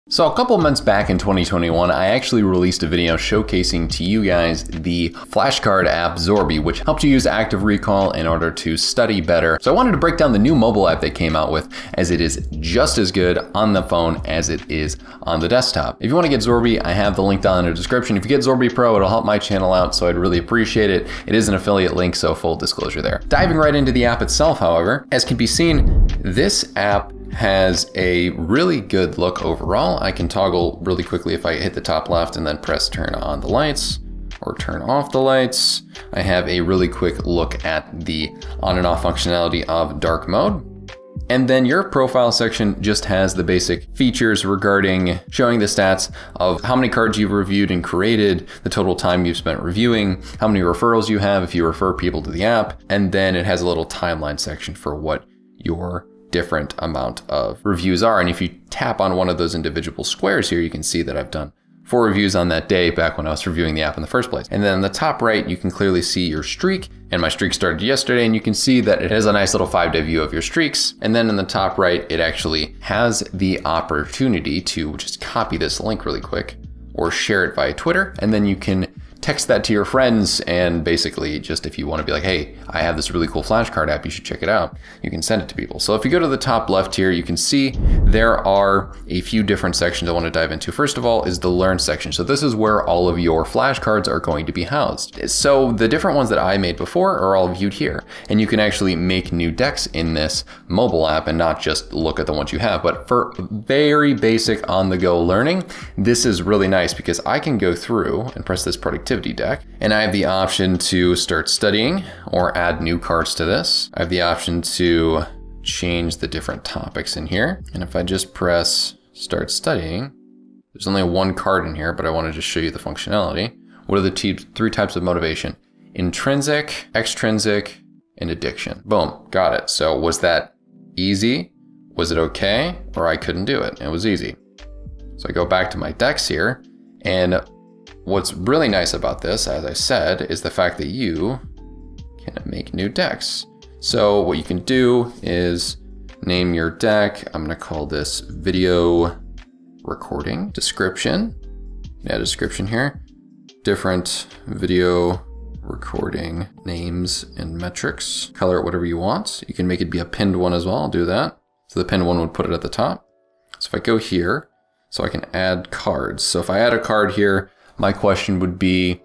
So a couple months back in 2021, I actually released a video showcasing to you guys the Flashcard app Zorbi, which helps you use active recall in order to study better. So I wanted to break down the new mobile app they came out with, as it is just as good on the phone as it is on the desktop. If you want to get Zorbi, I have the link down in the description. If you get Zorbi Pro, it'll help my channel out, so I'd really appreciate it. It is an affiliate link, so full disclosure there. Diving right into the app itself, however, as can be seen, this app has a really good look overall. I can toggle really quickly if I hit the top left and then press turn on the lights or turn off the lights. I have a really quick look at the on and off functionality of dark mode. And then your profile section just has the basic features regarding showing the stats of how many cards you've reviewed and created, the total time you've spent reviewing, how many referrals you have if you refer people to the app, and then it has a little timeline section for what your different amount of reviews are. And if you tap on one of those individual squares here, you can see that I've done 4 reviews on that day back when I was reviewing the app in the first place. And then in the top right, you can clearly see your streak, and my streak started yesterday, and you can see that it has a nice little 5-day view of your streaks. And then in the top right, it actually has the opportunity to just copy this link really quick or share it via Twitter, and then you can text that to your friends, and basically just if you want to be like, hey, I have this really cool flashcard app, you should check it out, you can send it to people. So if you go to the top left here, you can see there are a few different sections I want to dive into. First of all is the learn section. So this is where all of your flashcards are going to be housed. So the different ones that I made before are all viewed here, and you can actually make new decks in this mobile app and not just look at the ones you have. But for very basic on-the-go learning, this is really nice because I can go through and press this productivity deck, and I have the option to start studying or add new cards to this. I have the option to change the different topics in here. And if I just press start studying, there's only 1 card in here, but I want to just show you the functionality. What are the 3 types of motivation? Intrinsic, extrinsic, and addiction. Boom, got it. So was that easy? Was it okay? Or I couldn't do it? It was easy. So I go back to my decks here, and what's really nice about this, as I said, is the fact that you can make new decks. So what you can do is name your deck. I'm gonna call this video recording. Description, add a description here. Different video recording names and metrics. Color it whatever you want. You can make it be a pinned one as well, I'll do that. So the pinned one would put it at the top. So if I go here, so I can add cards. So if I add a card here, my question would be,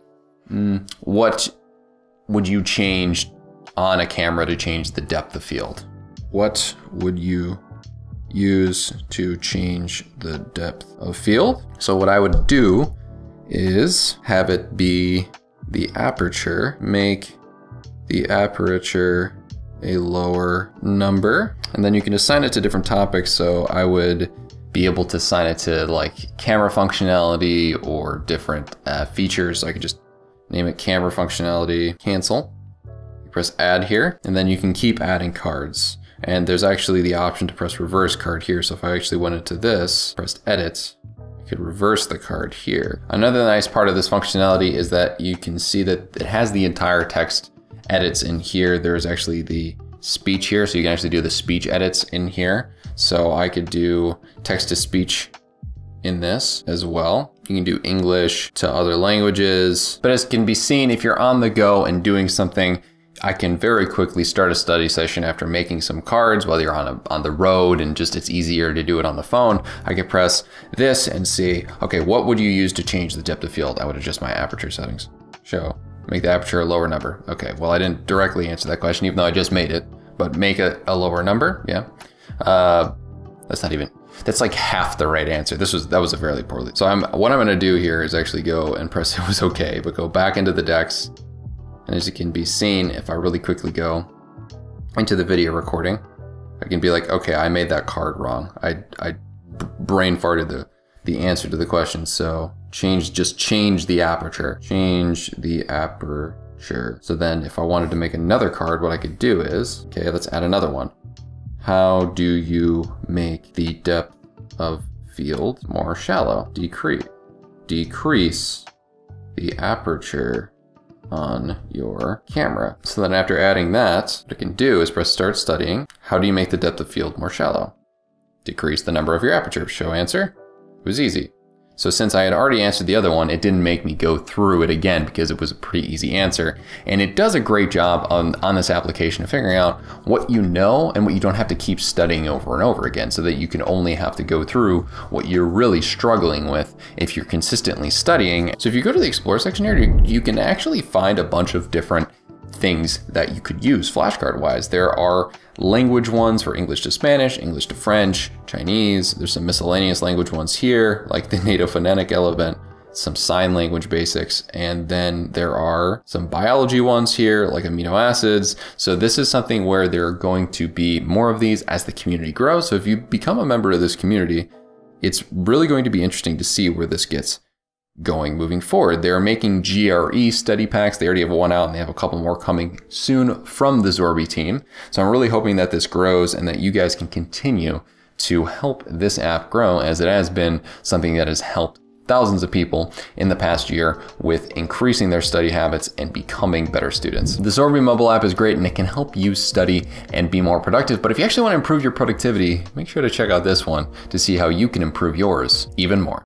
what would you change on a camera to change the depth of field? What would you use to change the depth of field? So what I would do is have it be the aperture, make the aperture a lower number, and then you can assign it to different topics. So I would be able to assign it to like camera functionality or different features. So I could just name it camera functionality, cancel. You press add here, and then you can keep adding cards. And there's actually the option to press reverse card here. So if I actually went into this, pressed edit, you could reverse the card here. Another nice part of this functionality is that you can see that it has the entire text edits in here. There's actually the speech here, so you can actually do the speech edits in here. So I could do text to speech in this as well. You can do English to other languages. But as can be seen, if you're on the go and doing something, I can very quickly start a study session after making some cards, whether you're on the road and just it's easier to do it on the phone. I could press this and see, okay, what would you use to change the depth of field? I would adjust my aperture settings. Show, make the aperture a lower number. Okay, well, I didn't directly answer that question, even though I just made it, but make it a lower number, yeah. That's like half the right answer. That was a fairly poorly. So what I'm gonna do here is actually go and press it was okay, but go back into the decks. And as it can be seen, if I really quickly go into the video recording, I can be like, okay, I made that card wrong. I brain farted the answer to the question. So just change the aperture. Change the aperture. So then if I wanted to make another card, what I could do is, okay, let's add another one. How do you make the depth of field more shallow? Decrease the aperture on your camera. So then after adding that, what I can do is press start studying. How do you make the depth of field more shallow? Decrease the number of your aperture. Show answer. was easy. So since I had already answered the other one, it didn't make me go through it again because it was a pretty easy answer. And it does a great job on this application of figuring out what you know and what you don't have to keep studying over and over again, so that you can only have to go through what you're really struggling with if you're consistently studying. So if you go to the Explore section here, you can actually find a bunch of different things that you could use flashcard wise. There are language ones for English to Spanish, English to French, Chinese. There's some miscellaneous language ones here, like the native phonetic element, some sign language basics, and then there are some biology ones here, like amino acids. So this is something where there are going to be more of these as the community grows. So if you become a member of this community, it's really going to be interesting to see where this gets going moving forward. They're making GRE study packs. They already have one out and they have a couple more coming soon from the Zorbi team. So I'm really hoping that this grows and that you guys can continue to help this app grow, as it has been something that has helped thousands of people in the past year with increasing their study habits and becoming better students. The Zorbi mobile app is great and it can help you study and be more productive. But if you actually want to improve your productivity, make sure to check out this one to see how you can improve yours even more.